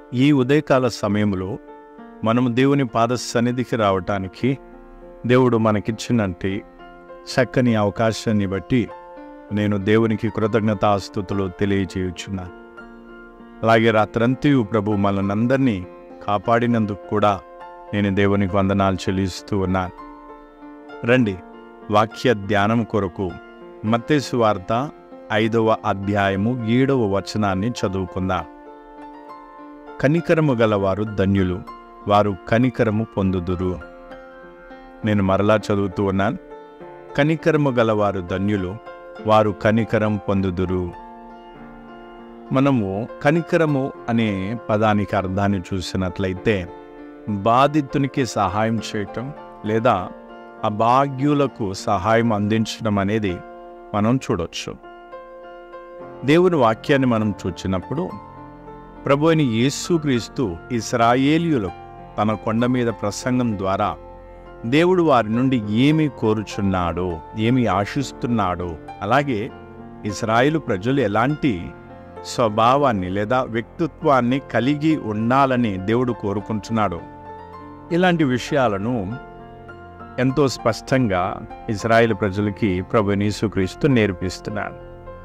ఈ ఉదయకాల సమయంలో మనము దేవుని పాద సన్నిధికి రావటానికి దేవుడు మనకిచ్చినట్టి చక్కని అవకాశాన్ని బట్టి నేను దేవునికి కృతజ్ఞతాస్తుతులు తెలియజేయుచున్నాను. అలాగే రాత్రంతయు ప్రభు మనల్నందరినీ కాపాడినందుకు కూడా నేను దేవునికి వందనాలు చెల్లిస్తూ ఉన్నాను. రండి, వాక్య ధ్యానం కొరకు మత్తయి సువార్త 5వ అధ్యాయము 7వ వచనాన్ని చదువుకుందాం. కనికరము గలవారు ధన్యులు, వారు కనికరము పొందుదురు. నేను మరలా చదువుతూ ఉన్నాను. కనికరము గలవారు ధన్యులు, వారు కనికరం పొందుదురు. మనము కనికరము అనే పదానికి అర్థాన్ని చూసినట్లయితే బాధితునికి సహాయం చేయటం లేదా అభాగ్యులకు సహాయం అందించడం అనేది మనం చూడొచ్చు. దేవుని వాక్యాన్ని మనం చూచినప్పుడు ప్రభు అయిన యేసుక్రీస్తు ఇశ్రాయేలీయులకు తన కొండ మీద ప్రసంగం ద్వారా దేవుడు వారి నుండి ఏమి కోరుచున్నాడో, ఏమి ఆశిస్తున్నాడో, అలాగే ఇశ్రాయేలు ప్రజలు ఎలాంటి స్వభావాన్ని లేదా వ్యక్తిత్వాన్ని కలిగి ఉండాలని దేవుడు కోరుకుంటున్నాడు, ఇలాంటి విషయాలను ఎంతో స్పష్టంగా ఇశ్రాయేలు ప్రజలకి ప్రభు అయిన యేసుక్రీస్తు నేర్పిస్తున్నాడు.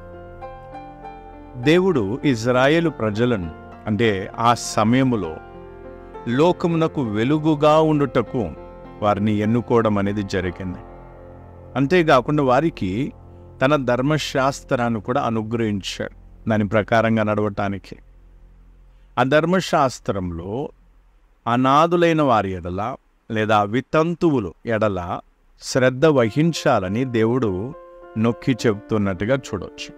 దేవుడు ఇశ్రాయేలు ప్రజలను, అంటే ఆ సమయములో లోకమునకు వెలుగుగా ఉండుటకు వారిని ఎన్నుకోవడం అనేది జరిగింది. అంతేకాకుండా వారికి తన ధర్మశాస్త్రాన్ని కూడా అనుగ్రహించాడు దాని ప్రకారంగా నడవటానికి. ఆ ధర్మశాస్త్రంలో అనాథులైన వారి ఎడల లేదా వితంతువులు ఎడల శ్రద్ధ వహించాలని దేవుడు నొక్కి చెబుతున్నట్టుగా చూడవచ్చు.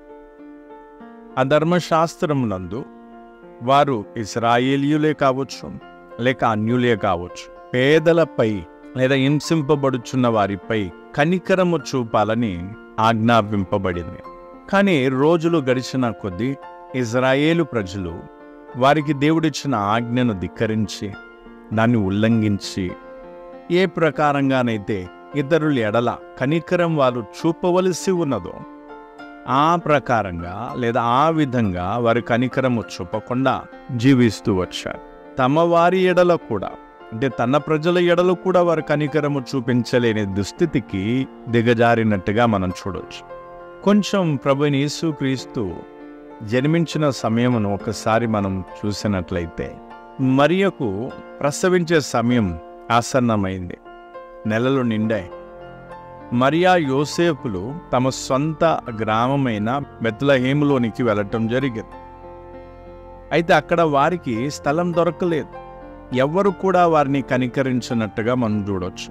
ఆ ధర్మశాస్త్రమునందు వారు ఇశ్రాయేలీయులే కావచ్చు, లేక అన్యులే కావచ్చు, పేదలపై లేదా హింసింపబడుచున్న వారిపై కనికరము చూపాలని ఆజ్ఞాపింపబడింది. కానీ రోజులు గడిచిన కొద్దీ ఇశ్రాయేలు ప్రజలు వారికి దేవుడిచ్చిన ఆజ్ఞను ధిక్కరించి దాన్ని ఉల్లంఘించి ఏ ప్రకారంగానైతే ఇతరుల ఎడల కనికరం వారు చూపవలసి ఉన్నదో ఆ ప్రకారంగా లేదా ఆ విధంగా వారి కనికరము చూపకుండా జీవిస్తూ వచ్చారు. తమ వారి ఎడల కూడా, అంటే తన ప్రజల ఎడలు కూడా వారు కనికరము చూపించలేని దుస్థితికి దిగజారినట్టుగా మనం చూడవచ్చు. కొంచెం ప్రభువైన యేసుక్రీస్తు జన్మించిన సమయమును ఒకసారి మనం చూసినట్లయితే మరియకు ప్రసవించే సమయం ఆసన్నమైంది. నెలలు నిండాయి. మరియా యోసేపులు తమ సొంత గ్రామమైన బెత్లెహేములోనికి వెళ్ళటం జరిగింది. అయితే అక్కడ వారికి స్థలం దొరకలేదు. ఎవ్వరు కూడా వారిని కనికరించినట్టుగా మనం చూడవచ్చు.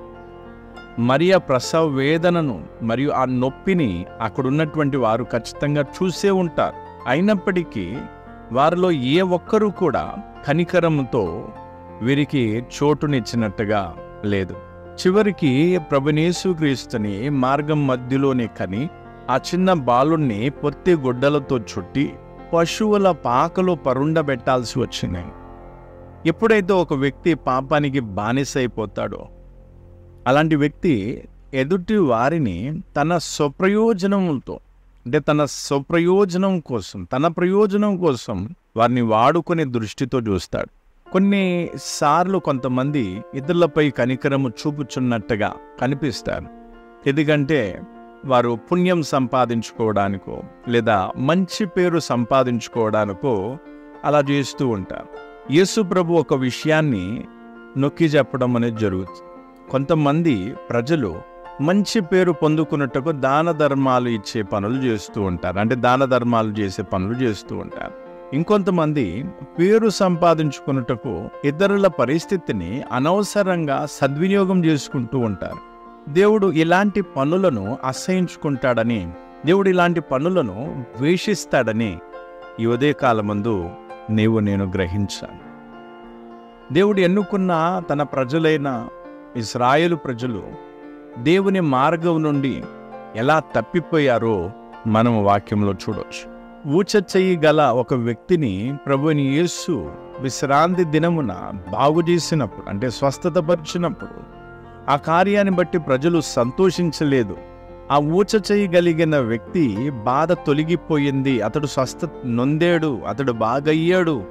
మరియా ప్రసవ వేదనను మరియు ఆ నొప్పిని అక్కడున్నటువంటి వారు ఖచ్చితంగా చూసే ఉంటారు. అయినప్పటికీ వారిలో ఏ ఒక్కరూ కూడా కనికరంతో వీరికి చోటునిచ్చినట్టుగా లేదు. చివరికి ప్రభువైన యేసుక్రీస్తుని మార్గం మధ్యలోనే కని ఆ చిన్న బాలుణ్ణి పొత్తి గుడ్డలతో చుట్టి పశువుల పాకలో పరుండబెట్టాల్సి వచ్చింది. ఎప్పుడైతే ఒక వ్యక్తి పాపానికి బానిసైపోతాడో అలాంటి వ్యక్తి ఎదుటి వారిని తన స్వప్రయోజనంతో, అంటే తన స్వప్రయోజనం కోసం, తన ప్రయోజనం కోసం వారిని వాడుకునే దృష్టితో చూస్తాడు. కొన్నిసార్లు కొంతమంది ఇతరులపై కనికరము చూపుచున్నట్టుగా కనిపిస్తారు. ఎందుకంటే వారు పుణ్యం సంపాదించుకోవడానికో లేదా మంచి పేరు సంపాదించుకోవడానికో అలా చేస్తూ ఉంటారు. యేసు ప్రభు ఒక విషయాన్ని నొక్కి చెప్పడం అనేది జరుగుతుంది. కొంతమంది ప్రజలు మంచి పేరు పొందుకున్నట్టుకు దాన ధర్మాలు ఇచ్చే పనులు చేస్తూ ఉంటారు, అంటే దాన ధర్మాలు చేసే పనులు చేస్తూ ఉంటారు. ఇంకొంతమంది పేరు సంపాదించుకున్నట్టుకు ఇతరుల పరిస్థితిని అనవసరంగా సద్వినియోగం చేసుకుంటూ ఉంటారు. దేవుడు ఇలాంటి పనులను అసహించుకుంటాడని, దేవుడు ఇలాంటి పనులను ద్వేషిస్తాడని ఈ ఉదయకాలమందు నేను గ్రహించాను. దేవుడు ఎన్నుకున్న తన ప్రజలైన ఇశ్రాయేలు ప్రజలు దేవుని మార్గం నుండి ఎలా తప్పిపోయారో మనం వాక్యంలో చూడవచ్చు. ఊచ చెయ్యి గల ఒక వ్యక్తిని ప్రభువైన యేసు విశ్రాంతి దినమున బాగు చేసినప్పుడు, అంటే స్వస్థతపరిచినప్పుడు ఆ కార్యాన్ని బట్టి ప్రజలు సంతోషించలేదు. ఆ ఊచ చేయగలిగిన వ్యక్తి బాధ తొలగిపోయింది, అతడు స్వస్థత నొందాడు, అతడు బాగయ్యాడు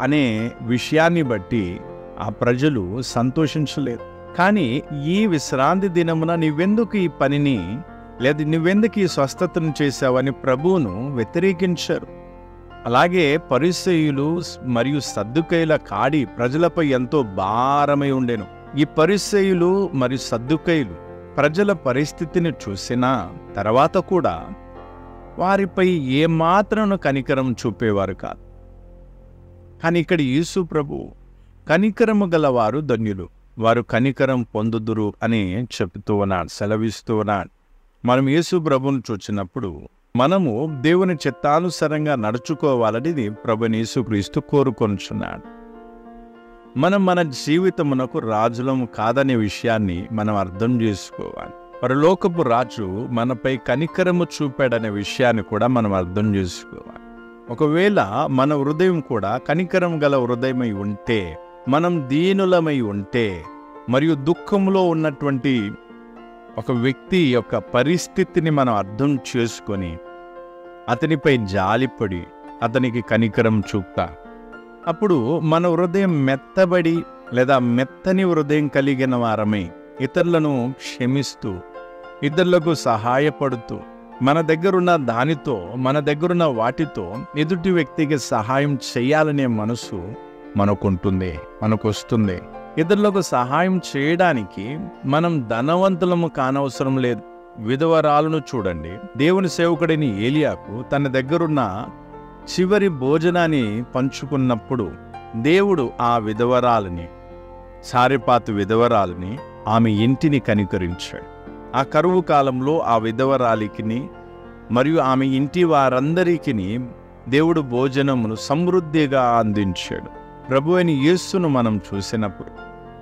అనే విషయాన్ని బట్టి ఆ ప్రజలు సంతోషించలేదు. కానీ ఈ విశ్రాంతి దినమున నీవెందుకు ఈ పనిని లేదా నువ్వెందుకు ఈ స్వస్థతను చేశావని ప్రభువును వ్యతిరేకించారు. అలాగే పరిసయ్యులు మరియు సద్దుకయ్యుల కాడి ప్రజలపై ఎంతో భారమై ఉండెను. ఈ పరిసయ్యులు మరియు సద్దుకయ్యులు ప్రజల పరిస్థితిని చూసిన తర్వాత కూడా వారిపై ఏమాత్రం కనికరం చూపేవారు కాదు. కానీ ఇక్కడ యేసు ప్రభు కనికరము గలవారు ధన్యులు, వారు కనికరం పొందుదురు అని చెప్తూ ఉన్నాడు, సెలవిస్తూ ఉన్నాడు. మనం యేసు ప్రభువును చూచినప్పుడు మనము దేవుని చిత్తానుసారంగా నడుచుకోవాలని ప్రభుని యేసుక్రీస్తు కోరుకొనుచున్నాడు. మనం మన జీవితమునకు రాజులము కాదనే విషయాన్ని మనం అర్థం చేసుకోవాలి. పరలోకపు రాజు మనపై కనికరము చూపాడనే విషయాన్ని కూడా మనం అర్థం చేసుకోవాలి. ఒకవేళ మన హృదయం కూడా కనికరం గల హృదయమై ఉంటే, మనం దీనులమై ఉంటే, మరియు దుఃఖంలో ఉన్నటువంటి ఒక వ్యక్తి యొక్క పరిస్థితిని మనం అర్థం చేసుకొని అతనిపై జాలిపడి అతనికి కనికరం చూపుతా, అప్పుడు మన హృదయం మెత్తబడి లేదా మెత్తని హృదయం కలిగిన వారమై ఇతరులను క్షమిస్తూ ఇతరులకు సహాయపడుతూ మన దగ్గరున్న దానితో మన దగ్గరున్న వాటితో ఎదుటి వ్యక్తికి సహాయం చేయాలనే మనసు మనకుంటుంది, మనకొస్తుంది. ఇతరులకు సహాయం చేయడానికి మనం ధనవంతులము కానవసరం లేదు. విధవరాలను చూడండి. దేవుని సేవకుడైన ఏలియాకు తన దగ్గరున్న చివరి భోజనాన్ని పంచుకున్నప్పుడు దేవుడు ఆ విధవరాలని, సారెపాతు విధవరాలని, ఆమె ఇంటిని కనికరించాడు. ఆ కరువు కాలంలో ఆ విధవరాలికిని మరియు ఆమె ఇంటి వారందరికీ దేవుడు భోజనమును సమృద్ధిగా అందించాడు. ప్రభు అయిన యేసును మనం చూసినప్పుడు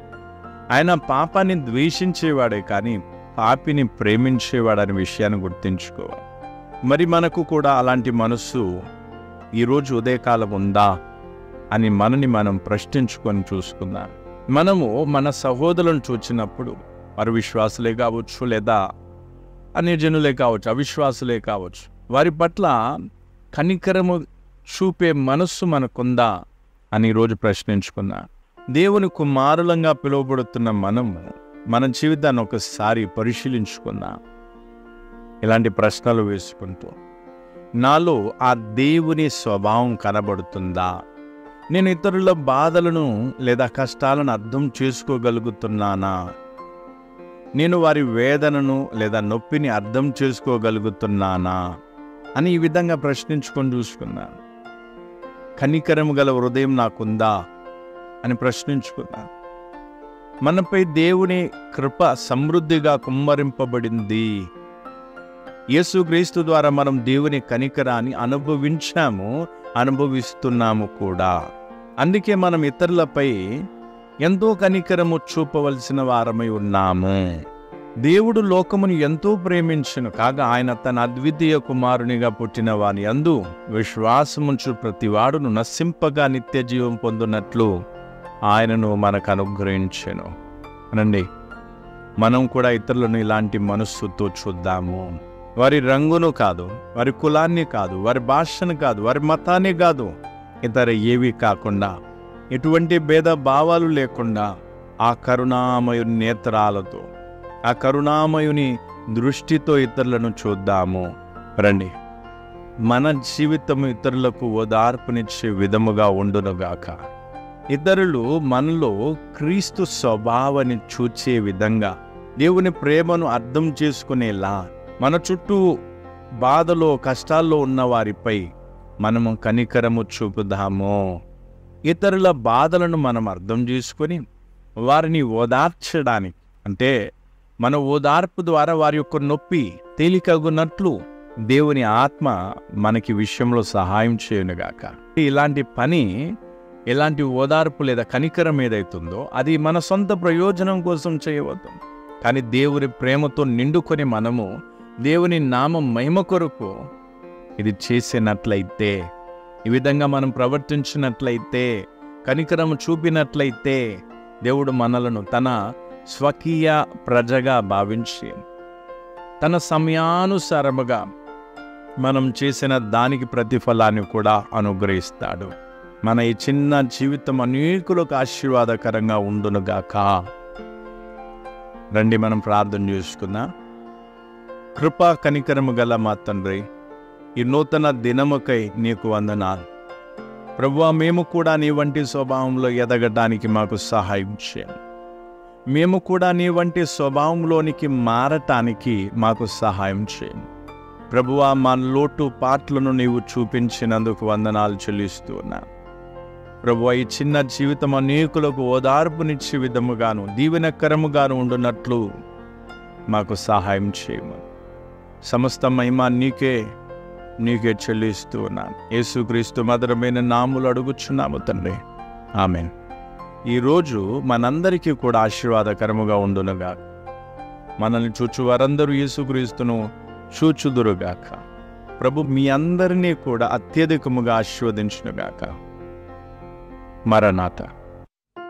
ఆయన పాపాన్ని ద్వేషించేవాడే కానీ పాపిని ప్రేమించేవాడనే విషయాన్ని గుర్తుంచుకోవాలి. మరి మనకు కూడా అలాంటి మనస్సు ఈరోజు ఉదయకాలం ఉందా అని మనని మనం ప్రశ్నించుకొని చూసుకుందాం. మనము మన సహోదరులను చూచినప్పుడు వారు విశ్వాసులే కావచ్చు, లేదా అన్యజనులే కావచ్చు, అవిశ్వాసులే కావచ్చు, వారి పట్ల కనికరము చూపే మనస్సు మనకుందా అని ఈరోజు ప్రశ్నించుకున్నా. దేవుని కుమారులంగా పిలువబడుతున్న మనము మన జీవితాన్ని ఒకసారి పరిశీలించుకుందాం. ఇలాంటి ప్రశ్నలు వేసుకుంటూ, నాలో ఆ దేవుని స్వభావం కనబడుతుందా? నేను ఇతరుల బాధలను లేదా కష్టాలను అర్థం చేసుకోగలుగుతున్నానా? నేను వారి వేదనను లేదా నొప్పిని అర్థం చేసుకోగలుగుతున్నానా అని ఈ విధంగా ప్రశ్నించుకొని చూసుకున్నాను. కనికరము గల హృదయం నాకుందా అని ప్రశ్నించుకున్నాను. మనపై దేవుని కృప సమృద్ధిగా కుమ్మరింపబడింది. యేసుక్రీస్తు ద్వారా మనం దేవుని కనికరాన్ని అనుభవించాము, అనుభవిస్తున్నాము కూడా. అందుకే మనం ఇతరులపై ఎంతో కనికరము చూపవలసిన వారమై ఉన్నాము. దేవుడు లోకమును ఎంతో ప్రేమించును కాగా ఆయన తన అద్వితీయ కుమారునిగా పుట్టిన వాని యందు విశ్వాసముంచు ప్రతివాడును నశింపగా నిత్య జీవం పొందునట్లు ఆయనను మనకు అనుగ్రహించెను. అనండి, మనం కూడా ఇతరులను ఇలాంటి మనస్సుతో చూద్దాము. వారి రంగును కాదు, వారి కులాన్ని కాదు, వారి భాషను కాదు, వారి మతాన్ని కాదు, ఇతర ఏవి కాకుండా, ఎటువంటి భేద భావాలు లేకుండా ఆ కరుణామయుని నేత్రాలతో, ఆ కరుణామయుని దృష్టితో ఇతరులను చూద్దాము. రండి, మన జీవితం ఇతరులకు ఓదార్పునిచ్చే విధముగా ఉండునుగాక. ఇతరులు మనలో క్రీస్తు స్వభావాన్ని చూచే విధంగా, దేవుని ప్రేమను అర్థం చేసుకునేలా, మన చుట్టూ బాధలో కష్టాల్లో ఉన్న వారిపై మనము కనికరము చూపుదాము. ఇతరుల బాధలను మనం అర్థం చేసుకొని వారిని ఓదార్చడానికి, అంటే మన ఓదార్పు ద్వారా వారి యొక్క నొప్పి తేలికగున్నట్లు దేవుని ఆత్మ మనకి విషయంలో సహాయం చేయునుగాక. ఇలాంటి పని, ఎలాంటి ఓదార్పు లేదా కనికరం ఏదైతుందో అది మన సొంత ప్రయోజనం కోసం చేయవద్దు. కానీ దేవుని ప్రేమతో నిండుకొని మనము దేవుని నామ మహిమ కొరకు ఇది చేసినట్లయితే, ఈ విధంగా మనం ప్రవర్తించినట్లయితే, కనికరము చూపినట్లయితే, దేవుడు మనలను తన స్వకీయ ప్రజగా భావించి తన సమయానుసారముగా మనం చేసిన దానికి ప్రతిఫలాన్ని కూడా అనుగ్రహిస్తాడు. మన ఈ చిన్న జీవితం అనేకులకు ఆశీర్వాదకరంగా ఉండునుగాక. రండి మనం ప్రార్థన చేసుకుందాం. కృపా కనికరము గల మా తండ్రి, ఈ నూతన దినముకై నీకు వందనాలు ప్రభువా. మేము కూడా నీ వంటి స్వభావంలో ఎదగడానికి మాకు సహాయం చేయండి. మేము కూడా నీ వంటి స్వభావంలోనికి మారటానికి మాకు సహాయం చేయండి ప్రభువా. మా లోటు పాట్లను నీవు చూపించినందుకు వందనాలు చెల్లిస్తూ ఉన్నాను ప్రభువా. ఈ చిన్న జీవితం అనేకులకు ఓదార్పునిచ్చే విధముగాను దీవెనకరముగాను ఉండునట్లు మాకు సహాయం చేయమని సమస్త మహిమ నీకే చెల్లిస్తూ ఉన్నాను. యేసుక్రీస్తు మధురమైన నామములు అడుగుచున్నాము తండ్రి, ఆమేన్. ఈరోజు మనందరికీ కూడా ఆశీర్వాదకరముగా ఉండునుగాక. మనల్ని చూచు వారందరూ యేసుక్రీస్తును చూచుదురుగాక. ప్రభు మీ అందరినీ కూడా అత్యధికముగా ఆశీర్వదించునుగాక. మరణాత.